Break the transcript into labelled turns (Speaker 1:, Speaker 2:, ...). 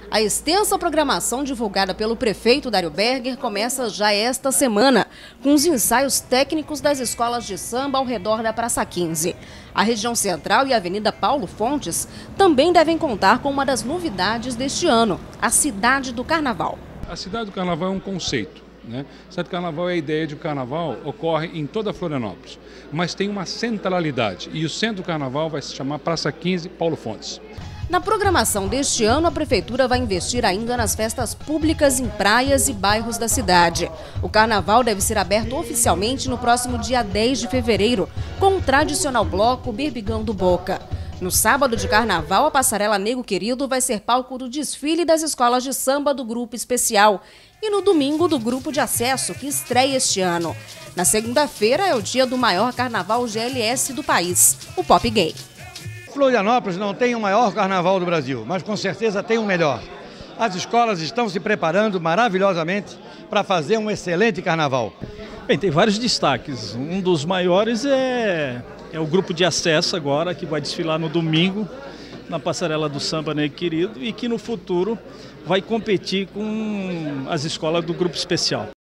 Speaker 1: A extensa programação divulgada pelo prefeito Dário Berger começa já esta semana, com os ensaios técnicos das escolas de samba ao redor da Praça 15. A região central e a Avenida Paulo Fontes também devem contar com uma das novidades deste ano, a Cidade do Carnaval.
Speaker 2: A Cidade do Carnaval é um conceito, né? A Cidade do Carnaval é a ideia de que o Carnaval ocorre em toda Florianópolis, mas tem uma centralidade e o centro do Carnaval vai se chamar Praça 15 Paulo Fontes.
Speaker 1: Na programação deste ano, a Prefeitura vai investir ainda nas festas públicas em praias e bairros da cidade. O Carnaval deve ser aberto oficialmente no próximo dia 10 de fevereiro, com o tradicional bloco Berbigão do Boca. No sábado de Carnaval, a Passarela Nego Querido vai ser palco do desfile das escolas de samba do Grupo Especial e no domingo do Grupo de Acesso, que estreia este ano. Na segunda-feira é o dia do maior carnaval GLS do país, o Pop Gay.
Speaker 3: Florianópolis não tem o maior carnaval do Brasil, mas com certeza tem o melhor. As escolas estão se preparando maravilhosamente para fazer um excelente carnaval.
Speaker 4: Bem, tem vários destaques. Um dos maiores é o grupo de acesso agora, que vai desfilar no domingo na Passarela do Samba Nego Querido e que no futuro vai competir com as escolas do Grupo Especial.